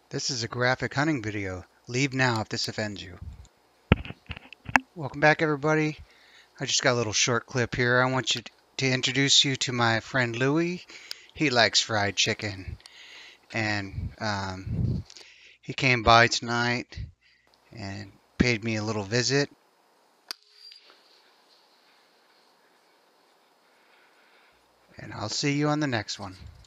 This is a graphic hunting video. Leave now if this offends you. Welcome back, everybody. I just got a little short clip here. I want to introduce you to my friend Louie. He likes fried chicken, and he came by tonight and paid me a little visit. And I'll see you on the next one.